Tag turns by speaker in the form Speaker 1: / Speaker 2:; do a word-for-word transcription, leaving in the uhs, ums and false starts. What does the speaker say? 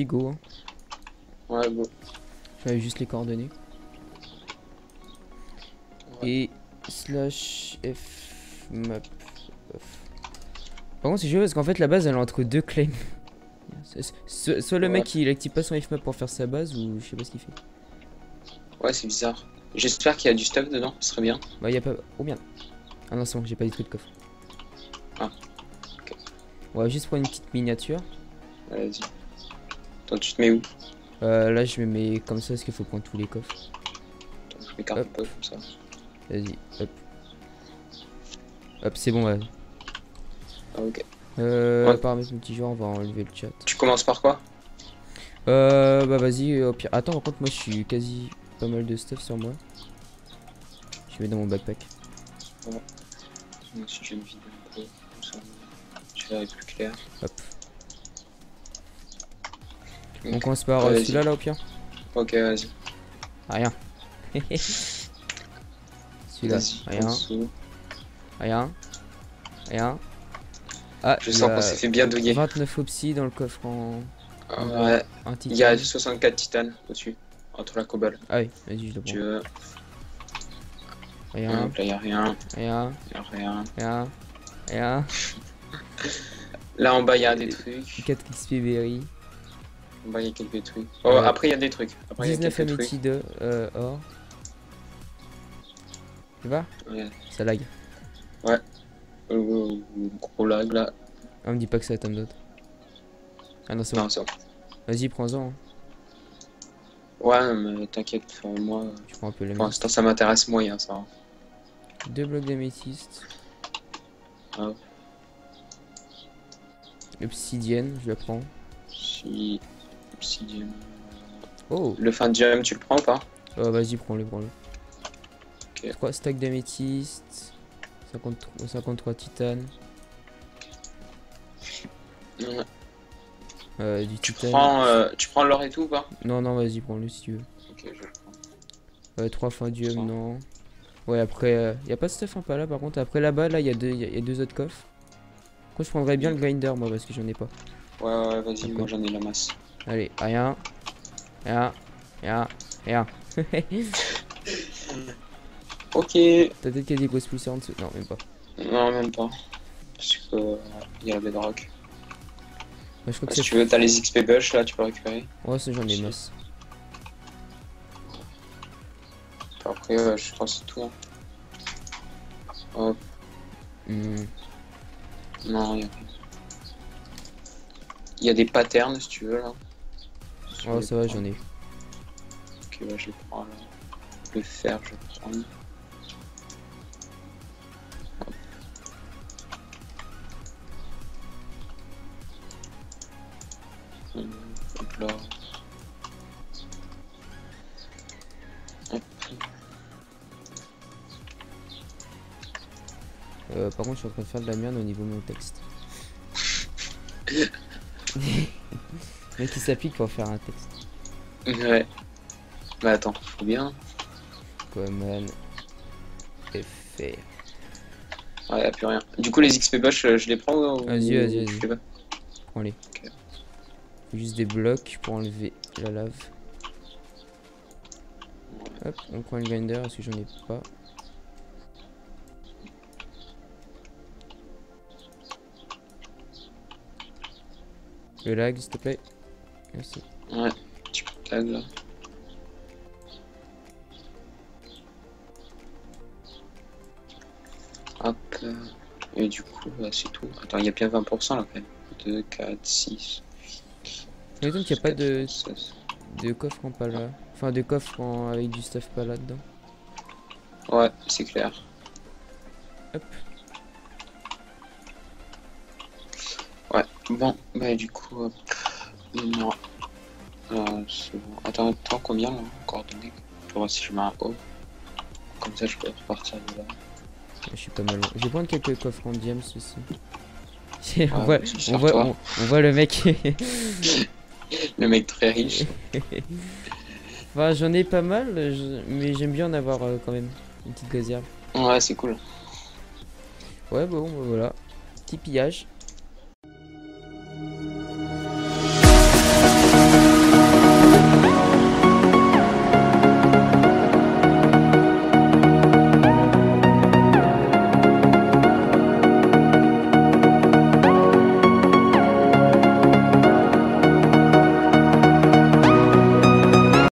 Speaker 1: vas-y, go. Hein.
Speaker 2: Ouais, go.
Speaker 1: J'avais juste les coordonnées.
Speaker 2: Ouais.
Speaker 1: Et slash f map. Par contre, c'est joué parce qu'en fait, la base elle est entre deux claims. So- soit le
Speaker 2: Ouais.
Speaker 1: mec il active pas son f map pour faire sa base, ou je sais pas ce qu'il fait.
Speaker 2: Ouais, c'est bizarre. J'espère qu'il y a du stuff dedans, ce serait bien.
Speaker 1: Bah, y a pas. Oh bien. Ah non, c'est bon, j'ai pas détruit de coffre.
Speaker 2: Ah, ok.
Speaker 1: On va juste prendre une petite miniature.
Speaker 2: Ouais, vas-y. Attends, tu te mets où?
Speaker 1: Euh, là, je me mets comme ça parce qu'il faut prendre tous les coffres.
Speaker 2: Attends, je m'écarte un peu comme ça.
Speaker 1: Vas-y, hop. Hop, c'est bon, ouais.
Speaker 2: Ah, ok.
Speaker 1: Euh,
Speaker 2: Ouais.
Speaker 1: paramètres multijoueur, on va enlever le chat.
Speaker 2: Tu commences par quoi?
Speaker 1: Euh, bah vas-y, au pire. Attends, par contre, moi je suis quasi pas mal de stuff sur moi. Je mets dans mon backpack.
Speaker 2: Ouais. Moi aussi, je vais me vider un peu. Comme ça, je verrai plus clair.
Speaker 1: Hop.
Speaker 2: Ok.
Speaker 1: On commence par
Speaker 2: Ouais,
Speaker 1: euh,
Speaker 2: vas-y.
Speaker 1: celui-là, là, au pire.
Speaker 2: Ok, vas-y.
Speaker 1: Rien. Celui-là,
Speaker 2: Vas-y, en
Speaker 1: rien.
Speaker 2: dessous.
Speaker 1: Rien. Rien. Ah,
Speaker 2: Je
Speaker 1: il y
Speaker 2: sens
Speaker 1: a
Speaker 2: qu'on s'est fait bien douiller.
Speaker 1: vingt-neuf opsis dans le coffre en.
Speaker 2: Ah,
Speaker 1: en
Speaker 2: ouais.
Speaker 1: un
Speaker 2: Il y a
Speaker 1: titan.
Speaker 2: soixante-quatre titanes au-dessus. Entre la cobble.
Speaker 1: Ah oui, vas-y, je le
Speaker 2: Tu
Speaker 1: prends.
Speaker 2: veux.
Speaker 1: Rien.
Speaker 2: Hop, là, il n'y a rien.
Speaker 1: Rien.
Speaker 2: Il a rien.
Speaker 1: Rien. Rien.
Speaker 2: Là, en bas, il y a des trucs.
Speaker 1: quatre X P berry.
Speaker 2: En bas, il y a quelques trucs. Oh,
Speaker 1: Ouais.
Speaker 2: après, il y a des trucs. Après, il y a
Speaker 1: dix-neuf
Speaker 2: quelques trucs.
Speaker 1: améthide euh, or. Tu vois?
Speaker 2: Ouais.
Speaker 1: Ça lag.
Speaker 2: Euh, gros lag là.
Speaker 1: Ah, me dis pas que ça attend d'autres. Ah non, c'est bon.
Speaker 2: Non, c'est bon.
Speaker 1: Vas-y, prends-en. Hein.
Speaker 2: Ouais, mais t'inquiète, enfin, moi,
Speaker 1: Tu prends un peu les
Speaker 2: pour
Speaker 1: mains.
Speaker 2: l'instant, ça m'intéresse moyen, ça.
Speaker 1: Deux blocs d'améthyste.
Speaker 2: Ah.
Speaker 1: Obsidienne, je la prends.
Speaker 2: Si. Obsidian.
Speaker 1: Oh,
Speaker 2: Le fin gem, tu le prends ou pas?
Speaker 1: oh vas-y, prends-le, prends-le.
Speaker 2: Ok.
Speaker 1: trois stacks d'améthyste. cinquante-trois, cinquante-trois titanes.
Speaker 2: Ouais.
Speaker 1: Euh, du
Speaker 2: Tu
Speaker 1: titane.
Speaker 2: prends, euh, tu prends l'or et tout ou pas?
Speaker 1: Non, non, vas-y, prends-le si tu veux.
Speaker 2: Ok, je le prends.
Speaker 1: Euh, trois fandium,
Speaker 2: Ça.
Speaker 1: non. Ouais, après, euh, y a pas de stuff hein, pas là par contre. Après là-bas, là, il y, a deux- y, a- y a deux autres coffres. Après, je prendrais bien le grinder, moi, parce que j'en ai pas.
Speaker 2: Ouais, ouais, vas-y,
Speaker 1: D'accord.
Speaker 2: moi j'en ai la masse.
Speaker 1: Allez, rien. Rien. Rien. Rien.
Speaker 2: Ok.
Speaker 1: T'as peut-être qu'il y a des grosses poussières en dessous. Non, même pas.
Speaker 2: Non, même pas. Parce que euh, il y a la bedrock.
Speaker 1: Ouais, je crois que
Speaker 2: Si
Speaker 1: c'est.
Speaker 2: tu veux, t'as les X P bush là, tu peux récupérer.
Speaker 1: Ouais, ça j'en ai masse.
Speaker 2: Après, euh, je pense que c'est tout. Hein. Hop.
Speaker 1: Hmm.
Speaker 2: Non, il y a rien. Il y a des patterns si tu veux là. Si tu veux
Speaker 1: Oh,
Speaker 2: les
Speaker 1: ça va,
Speaker 2: prendre.
Speaker 1: j'en ai.
Speaker 2: Ok, bah je les prends là. Le fer, je vais prendre. Hop. Hum, Hop là. Hop.
Speaker 1: Euh, par contre, je suis en train de faire de la merde au niveau de mon texte. Le mec qui s'applique pour faire un texte.
Speaker 2: Ouais. Mais attends, faut bien.
Speaker 1: Command F R.
Speaker 2: Ouais, y'a plus rien. Du coup, les X P bush, euh, je les prends ou...
Speaker 1: Vas-y, vas-y, vas-y.
Speaker 2: je les veux.
Speaker 1: Prends-les.
Speaker 2: Ok.
Speaker 1: Faut juste des blocs pour enlever la lave. Hop, on prend le grinder parce que j'en ai pas. Le lag, s'il te plaît. Merci.
Speaker 2: Ouais, tu peux tag là. Hop. euh, Et du coup, bah, c'est tout. Attends, il y a bien vingt pour cent là quand même. deux, quatre, six.
Speaker 1: Ça m'étonne qu'il n'y a pas de,
Speaker 2: seize.
Speaker 1: de coffre en pala. Enfin, de coffre en- avec du stuff pas là-dedans.
Speaker 2: Ouais, c'est clair.
Speaker 1: Hop.
Speaker 2: Ouais, bon, bah du coup, euh, non. Euh, c'est bon. Attends, attends, combien là, coordonnées pour voir si je mets un O. Comme ça, je peux repartir de là.
Speaker 1: Je suis pas mal loin. Je vais prendre quelques coffres en diams aussi. on,
Speaker 2: Ouais,
Speaker 1: voit,
Speaker 2: vas-y,
Speaker 1: on,
Speaker 2: sors-toi.
Speaker 1: voit, on, on voit le mec.
Speaker 2: Le mec très riche.
Speaker 1: Enfin, j'en ai pas mal, je- mais j'aime bien en avoir euh, quand même. Une petite gazière.
Speaker 2: Ouais, c'est cool.
Speaker 1: Ouais, bon, bah, voilà. Petit pillage.